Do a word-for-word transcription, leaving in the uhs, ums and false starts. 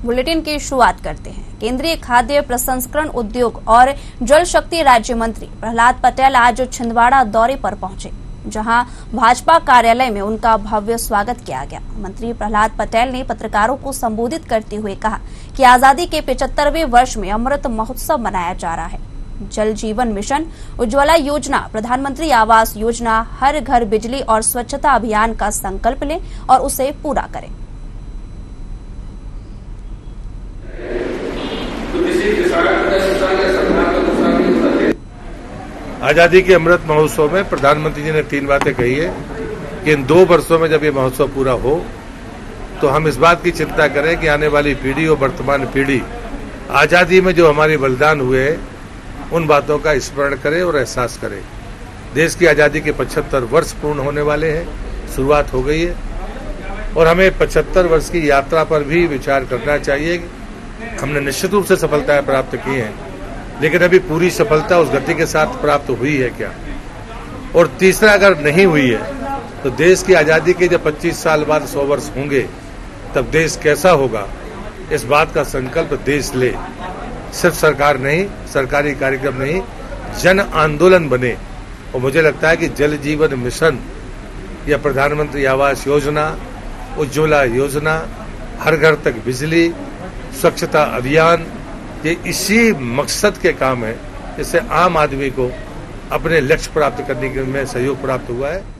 Bulletin की शुरुआत करते हैं। केंद्रीय खाद्य प्रसंस्करण उद्योग और जल शक्ति राज्य मंत्री प्रहलाद पटेल आज छिंदवाड़ा दौरे पर पहुंचे, जहां भाजपा कार्यालय में उनका भव्य स्वागत किया गया। मंत्री प्रहलाद पटेल ने पत्रकारों को संबोधित करते हुए कहा कि आजादी के पचहत्तरवें वर्ष में अमृत महोत्सव मनाया जा रहा है। जल जीवन मिशन, उज्ज्वला योजना, प्रधानमंत्री आवास योजना, हर घर बिजली और स्वच्छता अभियान का संकल्प लें और उसे पूरा करें। आजादी के अमृत महोत्सव में प्रधानमंत्री जी ने तीन बातें कही है कि इन दो वर्षों में जब ये महोत्सव पूरा हो तो हम इस बात की चिंता करें कि आने वाली पीढ़ी और वर्तमान पीढ़ी आजादी में जो हमारे बलिदान हुए उन बातों का स्मरण करे और एहसास करे। देश की आजादी के पचहत्तर वर्ष पूर्ण होने वाले हैं, शुरुआत हो गई है और हमें पचहत्तर वर्ष की यात्रा पर भी विचार करना चाहिए। हमने निश्चित रूप से सफलताएं प्राप्त की हैं, लेकिन अभी पूरी सफलता उस गति के साथ प्राप्त हुई है क्या? और तीसरा, अगर नहीं हुई है तो देश की आजादी के जब पच्चीस साल बाद सौ वर्ष होंगे तब देश कैसा होगा, इस बात का संकल्प देश ले। सिर्फ सरकार नहीं, सरकारी कार्यक्रम नहीं, जन आंदोलन बने। और मुझे लगता है कि जल जीवन मिशन या प्रधानमंत्री आवास योजना, उज्ज्वला योजना, हर घर तक बिजली, स्वच्छता अभियान, ये इसी मकसद के काम है जिससे आम आदमी को अपने लक्ष्य प्राप्त करने में सहयोग प्राप्त हुआ है।